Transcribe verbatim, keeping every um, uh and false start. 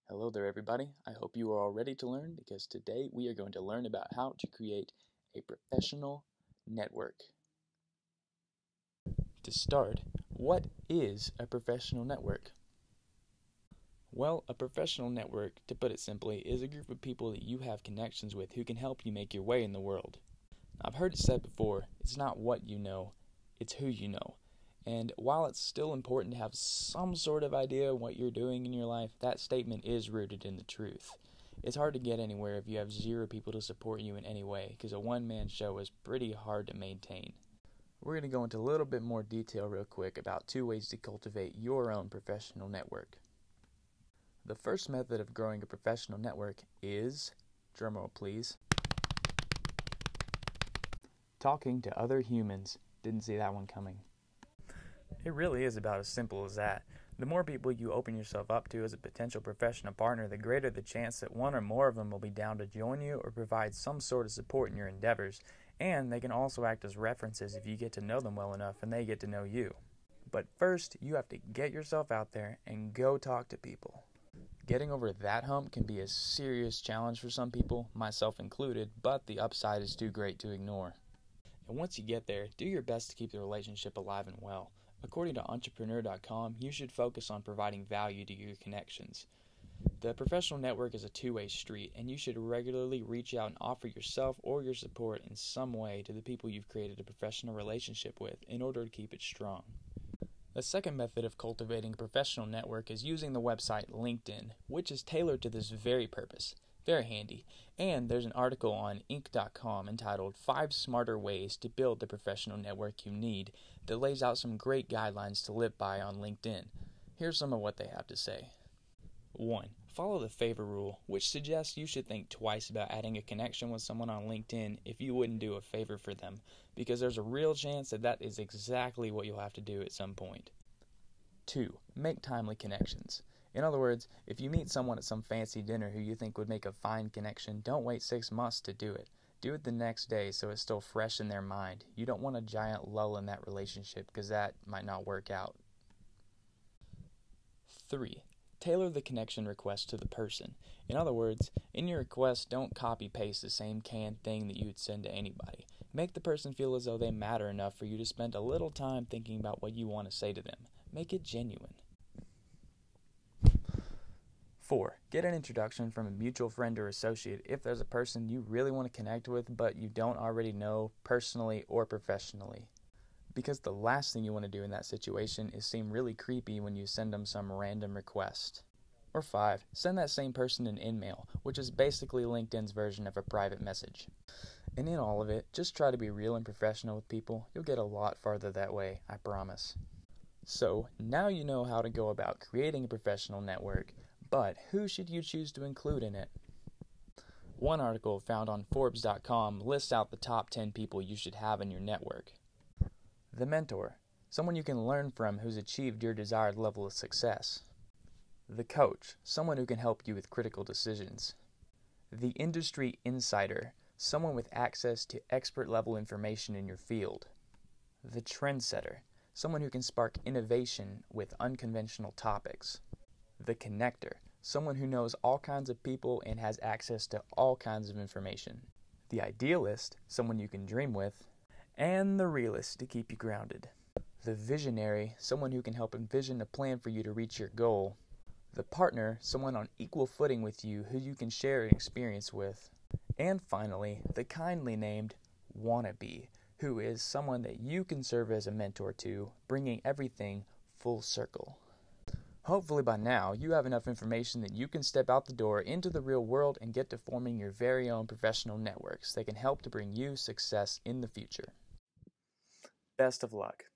Hello there everybody, I hope you are all ready to learn because today we are going to learn about how to create a professional network. To start, what is a professional network? Well, a professional network, to put it simply, is a group of people that you have connections with who can help you make your way in the world. I've heard it said before, it's not what you know, it's who you know. And while it's still important to have some sort of idea of what you're doing in your life, that statement is rooted in the truth. It's hard to get anywhere if you have zero people to support you in any way, because a one-man show is pretty hard to maintain. We're going to go into a little bit more detail real quick about two ways to cultivate your own professional network. The first method of growing a professional network is, drumroll please, talking to other humans. Didn't see that one coming. It really is about as simple as that. The more people you open yourself up to as a potential professional partner, the greater the chance that one or more of them will be down to join you or provide some sort of support in your endeavors, and they can also act as references if you get to know them well enough and they get to know you. But first, you have to get yourself out there and go talk to people. Getting over that hump can be a serious challenge for some people, myself included, but the upside is too great to ignore. And once you get there, do your best to keep the relationship alive and well. According to entrepreneur dot com, you should focus on providing value to your connections. The professional network is a two-way street, and you should regularly reach out and offer yourself or your support in some way to the people you've created a professional relationship with in order to keep it strong. The second method of cultivating a professional network is using the website LinkedIn, which is tailored to this very purpose. Very handy. And there's an article on Inc dot com entitled Five Smarter Ways to Build the Professional Network You Need that lays out some great guidelines to live by on LinkedIn. Here's some of what they have to say. one. Follow the favor rule, which suggests you should think twice about adding a connection with someone on LinkedIn if you wouldn't do a favor for them, because there's a real chance that that is exactly what you'll have to do at some point. two. Make timely connections. In other words, if you meet someone at some fancy dinner who you think would make a fine connection, don't wait six months to do it. Do it the next day so it's still fresh in their mind. You don't want a giant lull in that relationship because that might not work out. three. Tailor the connection request to the person. In other words, in your request, don't copy-paste the same canned thing that you would send to anybody. Make the person feel as though they matter enough for you to spend a little time thinking about what you want to say to them. Make it genuine. four. Get an introduction from a mutual friend or associate if there's a person you really want to connect with but you don't already know personally or professionally. Because the last thing you want to do in that situation is seem really creepy when you send them some random request. Or five. Send that same person an InMail, which is basically LinkedIn's version of a private message. And in all of it, just try to be real and professional with people. You'll get a lot farther that way, I promise. So, now you know how to go about creating a professional network. But who should you choose to include in it? One article found on Forbes dot com lists out the top ten people you should have in your network. The mentor, someone you can learn from who's achieved your desired level of success. The coach, someone who can help you with critical decisions. The industry insider, someone with access to expert level information in your field. The trendsetter, someone who can spark innovation with unconventional topics. The connector, someone who knows all kinds of people and has access to all kinds of information. The idealist, someone you can dream with. And the realist to keep you grounded. The visionary, someone who can help envision a plan for you to reach your goal. The partner, someone on equal footing with you who you can share an experience with. And finally, the kindly named wannabe, who is someone that you can serve as a mentor to, bringing everything full circle. Hopefully by now, you have enough information that you can step out the door into the real world and get to forming your very own professional networks that can help to bring you success in the future. Best of luck.